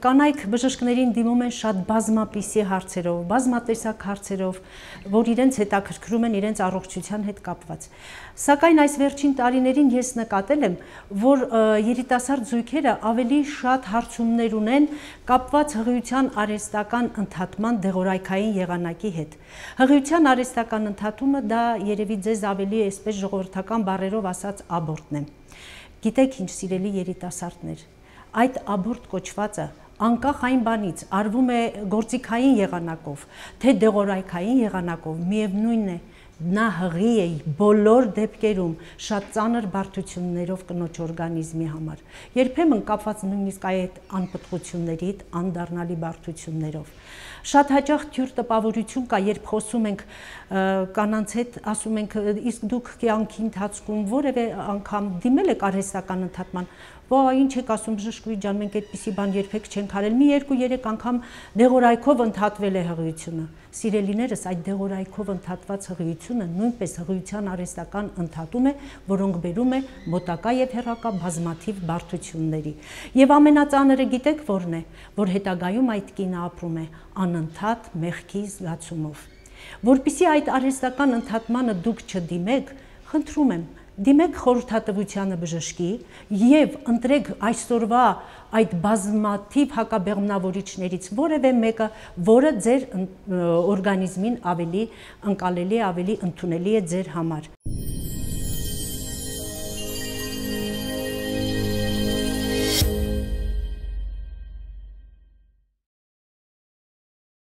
Կանայք բժիշկներին դիմում են շատ բազմապիսի հարցերով, բազմատեսակ հարցերով, որ իրենց հետաքրքրում են իրենց առողջության հետ կապված։ Սակայն այս վերջին տարիներին ես նկատել եմ, որ երիտասարդ զույգերը ավելի շատ հարցումներ ունեն կապված հղիության արհեստական ընդհատման դեղորայքային եղանակի հետ։ Հղիության արհեստական ընդհատումը դա երևի ձեզ ավելի այսպես ժողովրդական բառերով ասած աբորտն է։ Գիտեք ինչ, սիրելի երիտասարդներ, այդ աբորտ կոչվածը անկախ այն բանից արվում է գործիքային եղանակով, թե դեղորայքային եղանակով, միևնույն է, նա հղի է բոլոր դեպքերում շատ ծանր բարդություններով կնոջ օրգանիզմի համար, երբեմն կապված նույնիսկ այդ անպտղությունների, անդառնալի բարդություններով։ Շատ հաճախ թյուր տպավորություն կա, երբ խոսում ենք կանանց հետ, ասում ենք, իսկ դուք կյանքի ընթացքում որևէ անգամ դիմել եք արհեստական ընդհատման, ինչ եք ասում բժշկուհի ջան, մենք այդպիսի բան երբեք չենք արել, մի 2-3 անգամ դեղորայքով ընդհատվել է հղիությունը։ Սիրելիներս, այդ դեղորայքով ընդհատված հղիությունը նույնպես հղիության արհեստական ընդհատում է, որոնք բերում է մոտակա եւ հեռակա բազմաթիվ բարդությունների։ Եվ ամենածանրը գիտեք որն է, որ հետագայում այդ կինը ապրում է անընդհատ մեղքի զգացումով։ Որպեսզի այդ արհեստական ընդհատմանը դուք չդիմեք, խնդրում եմ, դիմեք խորհրդատվությանը բժշկի եւ ընտրեք այսօրվա այդ բազմաթիվ հակաբեղմնավորիչներից որևէ մեկը, որը ձեր օրգանիզմին ավելի ընկալելի, ավելի ընդունելի է ձեր համար։